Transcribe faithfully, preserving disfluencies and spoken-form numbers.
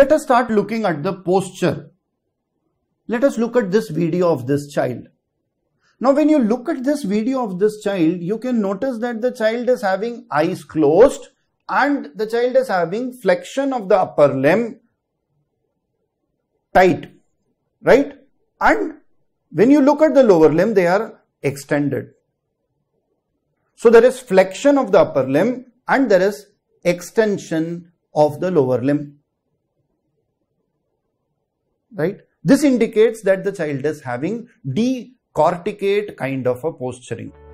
let us start looking at the posture. Let us look at this video of this child. Now when you look at this video of this child, you can notice that the child is having eyes closed and the child is having flexion of the upper limb tight, right? And when you look at the lower limb, they are extended. So there is flexion of the upper limb and there is extension of the lower limb, right? This indicates that the child is having decorticate kind of a posturing.